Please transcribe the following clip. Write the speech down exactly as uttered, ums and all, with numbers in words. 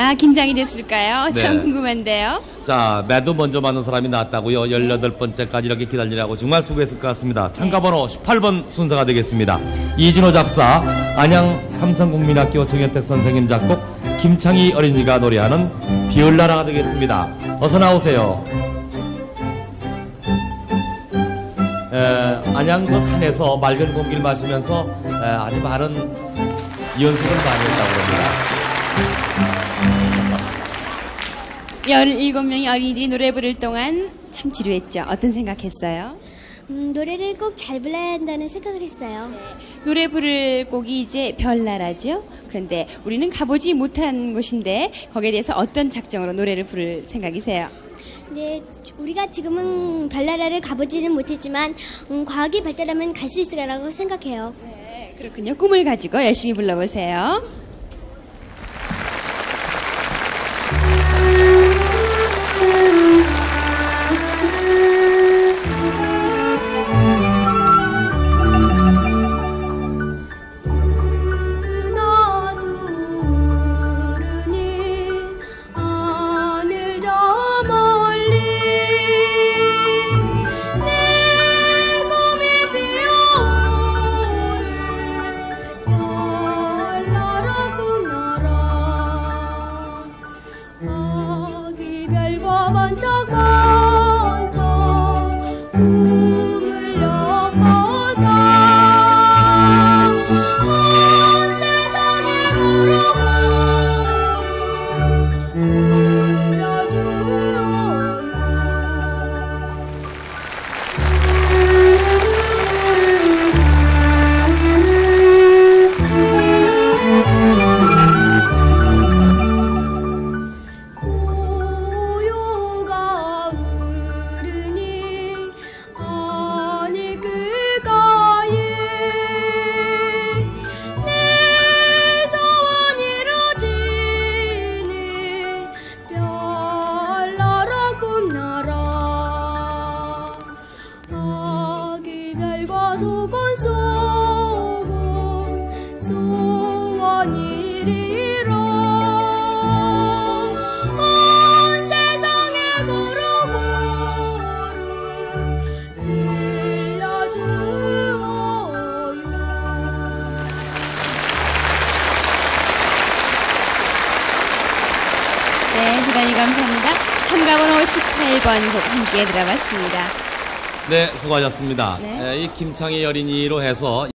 아, 긴장이 됐을까요? 네. 참 궁금한데요. 자, 매도 먼저 맞는 사람이 나왔다고요. 열여덟 번째까지 이렇게 기다리라고 정말 수고했을 것 같습니다. 참가번호 십팔 번 순서가 되겠습니다. 이진호 작사, 안양 삼성국민학교 정현택 선생님 작곡, 김창희 어린이가 노래하는 비올라라가 되겠습니다. 어서 나오세요. 에, 안양 그 산에서 맑은 공기를 마시면서 에, 아주 많은 연습을 많이 했다고 합니다. 열일곱 명의 어린이들이 노래 부를 동안 참 지루했죠. 어떤 생각했어요? 음, 노래를 꼭 잘 불러야 한다는 생각을 했어요. 노래 부를 곡이 이제 별나라죠. 그런데 우리는 가보지 못한 곳인데 거기에 대해서 어떤 작정으로 노래를 부를 생각이세요? 네, 우리가 지금은 별나라를 가보지는 못했지만 음, 과학이 발달하면 갈 수 있을 거라고 생각해요. 네, 그렇군요. 꿈을 가지고 열심히 불러보세요. 번쩍번쩍 꿈을 엮어서 온 세상에 소곤 소곤 소원이 이리로 온 세상에 고루고루 들려주어요. 네, 대단히 감사합니다. 참가번호 십팔 번 곡 함께 들어봤습니다. 네, 수고하셨습니다. 네. 에, 이 김창희 어린이로 해서